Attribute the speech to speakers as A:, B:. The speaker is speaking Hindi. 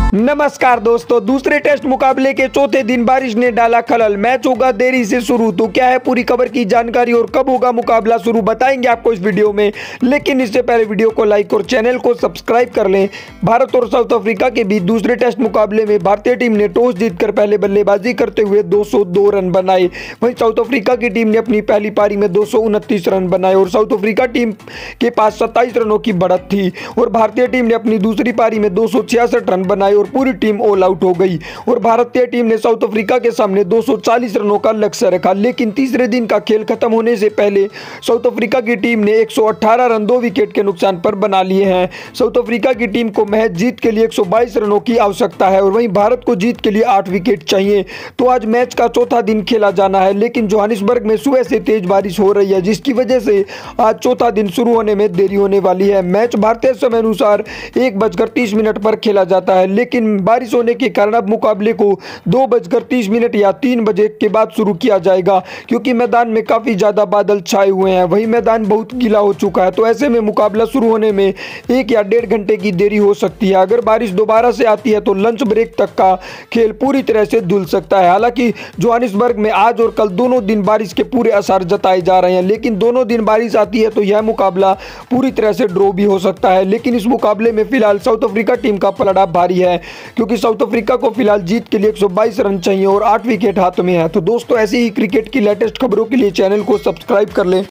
A: नमस्कार दोस्तों, दूसरे टेस्ट मुकाबले के चौथे दिन बारिश ने डाला खलल। मैच होगा देरी से शुरू, तो क्या है पूरी खबर की जानकारी और कब होगा मुकाबला शुरू बताएंगे आपको इस वीडियो में। लेकिन इससे पहले वीडियो को लाइक और चैनल को सब्सक्राइब कर लें। भारत और साउथ अफ्रीका के बीच दूसरे टेस्ट मुकाबले में भारतीय टीम ने टॉस जीतकर पहले बल्लेबाजी करते हुए 202 रन बनाए। वहीं साउथ अफ्रीका की टीम ने अपनी पहली पारी में 229 रन बनाए और साउथ अफ्रीका टीम के पास 27 रनों की बढ़त थी और भारतीय टीम ने अपनी दूसरी पारी में 266 रन बनाए और पूरी टीम ऑल आउट हो गई और भारतीय टीम ने साउथ अफ्रीका के सामने 240 रनों का लक्ष्य रखा। लेकिन तीसरे दिन का खेल खत्म होने से पहले साउथ अफ्रीका की टीम ने 118 रन 2 विकेट के नुकसान पर बना लिए हैं। साउथ अफ्रीका की टीम को महज जीत के लिए 122 रनों की आवश्यकता है और वहीं भारत को जीत के लिए 8 विकेट चाहिए। तो आज मैच का चौथा दिन खेला जाना है, लेकिन जोहानिसबर्ग में सुबह से तेज बारिश हो रही है, जिसकी वजह से आज चौथा दिन शुरू होने में देरी होने वाली है। मैच भारतीय समय अनुसार 1:30 पर खेला जाता है, लेकिन बारिश होने के कारण अब मुकाबले को 2:30 या 3 बजे के बाद शुरू किया जाएगा, क्योंकि मैदान में काफी ज्यादा बादल छाए हुए हैं। वहीं मैदान बहुत गीला हो चुका है, तो ऐसे में मुकाबला शुरू होने में 1 या 1.5 घंटे की देरी हो सकती है। अगर बारिश दोबारा से आती है तो लंच ब्रेक तक का खेल पूरी तरह से धुल सकता है। हालांकि जोहानिसबर्ग में आज और कल दोनों दिन बारिश के पूरे असर जताए जा रहे हैं, लेकिन दोनों दिन बारिश आती है तो यह मुकाबला पूरी तरह से ड्रॉ भी हो सकता है। लेकिन इस मुकाबले में फिलहाल साउथ अफ्रीका टीम का पलड़ा भारी है, क्योंकि साउथ अफ्रीका को फिलहाल जीत के लिए 122 रन चाहिए और 8 विकेट हाथ में है। तो दोस्तों, ऐसे ही क्रिकेट की लेटेस्ट खबरों के लिए चैनल को सब्सक्राइब कर लें।